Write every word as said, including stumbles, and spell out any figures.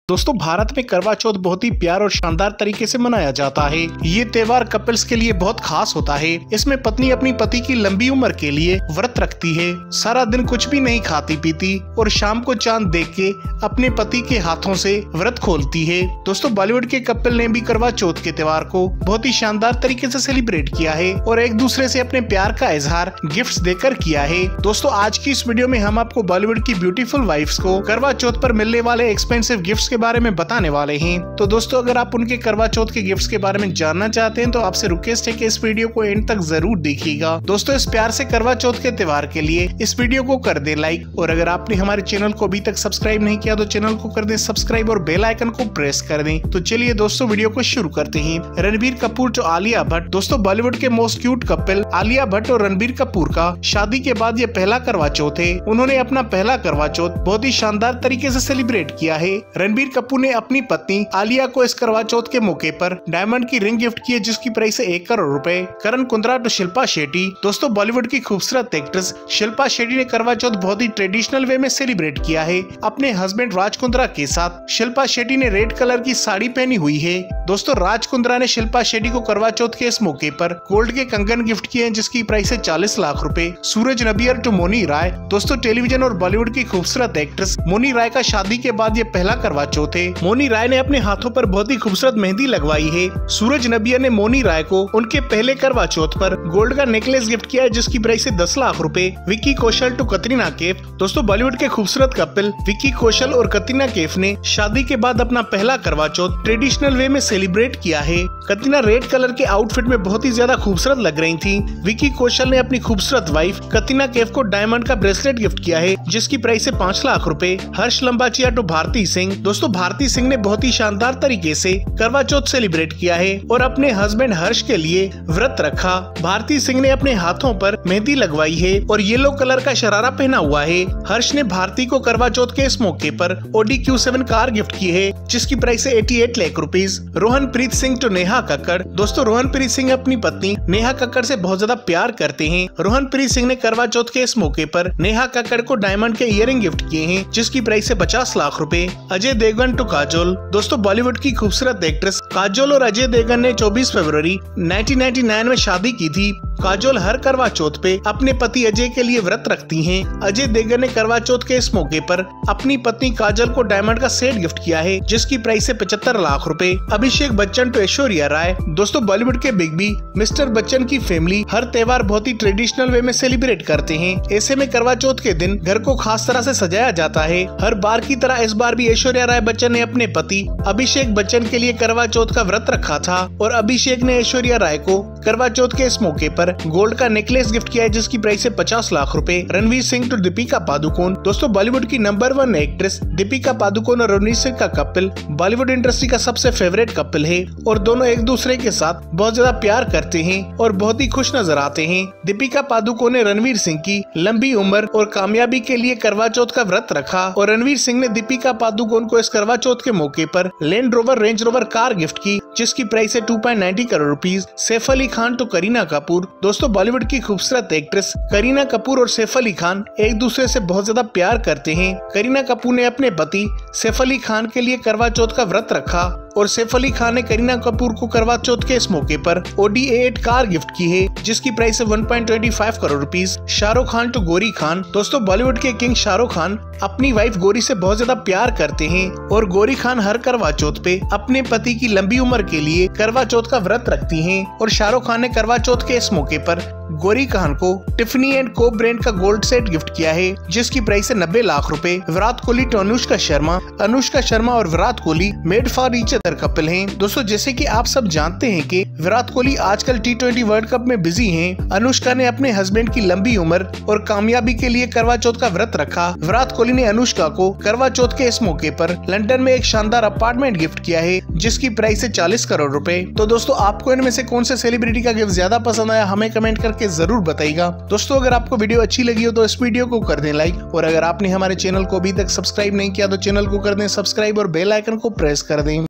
दोस्तों भारत में करवा चौथ बहुत ही प्यार और शानदार तरीके से मनाया जाता है। ये त्योहार कपल्स के लिए बहुत खास होता है। इसमें पत्नी अपनी पति की लंबी उम्र के लिए व्रत रखती है, सारा दिन कुछ भी नहीं खाती पीती और शाम को चांद देख के अपने पति के हाथों से व्रत खोलती है। दोस्तों बॉलीवुड के कपल ने भी करवा चौथ के त्योहार को बहुत ही शानदार तरीके से सेलिब्रेट किया है और एक दूसरे से अपने प्यार का इजहार गिफ्ट्स देकर किया है। दोस्तों आज की इस वीडियो में हम आपको बॉलीवुड की ब्यूटीफुल वाइफ्स को करवा चौथ पर मिलने वाले एक्सपेंसिव गिफ्ट्स के बारे में बताने वाले हैं। तो दोस्तों अगर आप उनके करवा चौथ के गिफ्ट्स के बारे में जानना चाहते हैं तो आपसे रिक्वेस्ट है कि इस वीडियो को एंड तक जरूर देखिएगा। दोस्तों इस प्यार से करवा चौथ के त्योहार के लिए इस वीडियो को कर दे लाइक और अगर आपने हमारे चैनल को अभी तक सब्सक्राइब नहीं किया तो चैनल को कर दे सब्सक्राइब और बेल आइकन को प्रेस कर दें। तो चलिए दोस्तों वीडियो को शुरू करते हैं। रणबीर कपूर जो आलिया भट्ट, दोस्तों बॉलीवुड के most cute couple Alia Bhatt और रणबीर कपूर का शादी के बाद ये पहला करवा चौथ है। उन्होंने अपना पहला करवा चौथ बहुत ही शानदार तरीके से सेलिब्रेट किया है। रणबीर कपूर ने अपनी पत्नी आलिया को इस करवा चौथ के मौके पर डायमंड की रिंग गिफ्ट की है जिसकी प्राइस है एक करोड़ रुपए। करण कुंद्रा टू शिल्पा शेट्टी, दोस्तों बॉलीवुड की खूबसूरत एक्ट्रेस शिल्पा शेट्टी ने करवा चौथ बहुत ही ट्रेडिशनल वे में सेलिब्रेट किया है। अपने हस्बैंड राज कुंद्रा के साथ शिल्पा शेट्टी ने रेड कलर की साड़ी पहनी हुई है। दोस्तों राज कुंद्रा ने शिल्पा शेट्टी को करवा चौथ के इस मौके पर गोल्ड के कंगन गिफ्ट किए हैं जिसकी प्राइस है चालीस लाख रुपए। सूरज नबियर टू मोनी राय, दोस्तों टेलीविजन और बॉलीवुड की खूबसूरत एक्ट्रेस मोनी राय का शादी के बाद ये पहला करवा चौथ है। मोनी राय ने अपने हाथों पर बहुत ही खूबसूरत मेहंदी लगवाई है। सूरज नबियर ने मोनी राय को उनके पहले करवा चौथ पर गोल्ड का नेकलेस गिफ्ट किया है जिसकी प्राइस है दस लाख रुपए। विक्की कौशल टू कतरीना कैफ, दोस्तों बॉलीवुड के खूबसूरत कपल विक्की कौशल और कतरीना कैफ ने शादी के बाद अपना पहला करवा चौथ ट्रेडिशनल वे में सेलिब्रेट किया है। कतरीना रेड कलर के आउटफिट में बहुत ही ज्यादा खूबसूरत लग रही थी। विक्की कौशल ने अपनी खूबसूरत वाइफ कतरीना कैफ को डायमंड का ब्रेसलेट गिफ्ट किया है जिसकी प्राइस है पाँच लाख रुपए। हर्ष लंबाचिया टू भारती सिंह, दोस्तों भारती सिंह ने बहुत ही शानदार तरीके से करवा चौथ सेलिब्रेट किया है और अपने हस्बैंड हर्ष के लिए व्रत रखा। भारती सिंह ने अपने हाथों पर मेहंदी लगवाई है और येलो कलर का शरारा पहना हुआ है। हर्ष ने भारती को करवा चौथ के इस मौके पर Audi Q seven car gift की है जिसकी प्राइस है अठासी लाख रुपीस। रोहन प्रीत सिंह टू नेहा कक्कड़, दोस्तों रोहन प्रीत सिंह अपनी पत्नी नेहा कक्कड़ से बहुत ज्यादा प्यार करते हैं। रोहन प्रीत सिंह ने करवा चौथ के इस मौके पर नेहा कक्कड़ को डायमंड के इयररिंग गिफ्ट किए हैं जिसकी प्राइस है पचास लाख रुपए। अजय देवगन टू काजोल, दोस्तों बॉलीवुड की खूबसूरत एक्ट्रेस काजोल और अजय देवगन ने चौबीस फरवरी उन्नीस सौ निन्यानवे में शादी की थी। काजोल हर करवा चौथ पे अपने पति अजय के लिए व्रत रखती हैं। अजय देवगन ने करवा चौथ के इस मौके पर अपनी पत्नी काजल को डायमंड का सेट गिफ्ट किया है जिसकी प्राइस है पचहत्तर लाख रुपए। अभिषेक बच्चन टू ऐश्वर्या राय, दोस्तों बॉलीवुड के बिग बी मिस्टर बच्चन की फैमिली हर त्योहार बहुत ही ट्रेडिशनल वे में सेलिब्रेट करते हैं। ऐसे में करवा चौथ के दिन घर को खास तरह से सजाया जाता है। हर बार की तरह इस बार भी ऐश्वर्या राय बच्चन ने अपने पति अभिषेक बच्चन के लिए करवा चौथ का व्रत रखा था और अभिषेक ने ऐश्वर्या राय को करवा चौथ के इस मौके पर गोल्ड का नेकलेस गिफ्ट किया है जिसकी प्राइस है पचास लाख रुपए। रणवीर सिंह टू दीपिका पादुकोण, दोस्तों बॉलीवुड की number one actress Deepika Padukone और रणवीर सिंह का कपल बॉलीवुड इंडस्ट्री का सबसे फेवरेट कपल है और दोनों एक दूसरे के साथ बहुत ज्यादा प्यार करते हैं और बहुत ही खुश नजर आते हैं। दीपिका पादुकोण ने रणवीर सिंह की लंबी उम्र और कामयाबी के लिए करवा चौथ का व्रत रखा और रणवीर सिंह ने दीपिका पादुकोण को इस करवा चौथ के मौके पर Land Rover Range Rover car gift की जिसकी प्राइस है दो पॉइंट नौ करोड़ रुपीस। सैफ अली खान टू करीना कपूर, दोस्तों बॉलीवुड की खूबसूरत एक्ट्रेस करीना कपूर और सैफ अली खान एक दूसरे से बहुत ज्यादा प्यार करते हैं। करीना कपूर ने अपने पति सैफ अली खान के लिए करवा चौथ का व्रत रखा और सैफ अली खान ने करीना कपूर को करवा चौथ के इस मौके पर Audi A eight car gift की है जिसकी प्राइस है एक पॉइंट दो पाँच करोड़ रुपीस। शाहरुख खान टू गौरी खान, दोस्तों बॉलीवुड के किंग शाहरुख खान अपनी वाइफ गौरी से बहुत ज्यादा प्यार करते हैं और गौरी खान हर करवा चौथ पे अपने पति की लंबी उम्र के लिए करवा चौथ का व्रत रखती हैं और शाहरुख खान ने करवा चौथ के इस मौके पर गौरी खान को टिफनी एंड को ब्रांड का गोल्ड सेट गिफ्ट किया है जिसकी प्राइस है नब्बे लाख रुपए। विराट कोहली टू अनुष्का शर्मा, अनुष्का शर्मा और Virat Kohli made for each other couple हैं। दोस्तों जैसे कि आप सब जानते हैं कि विराट कोहली आजकल टी ट्वेंटी वर्ल्ड कप में बिजी हैं। अनुष्का ने अपने हस्बैंड की लंबी उम्र और कामयाबी के लिए करवा चौथ का व्रत रखा। विराट कोहली ने अनुष्का को करवा चौथ के इस मौके पर लंदन में एक शानदार अपार्टमेंट गिफ्ट किया है जिसकी प्राइस है चालीस करोड़ रुपए। तो दोस्तों आपको इनमें से कौन से सेलिब्रिटी का गिफ्ट ज्यादा पसंद आया हमें कमेंट करके जरूर बताइएगा। दोस्तों अगर आपको वीडियो अच्छी लगी हो तो इस वीडियो को कर दें लाइक और अगर आपने हमारे चैनल को अभी तक सब्सक्राइब नहीं किया तो चैनल को कर दें सब्सक्राइब और बेल आइकन को प्रेस कर दें।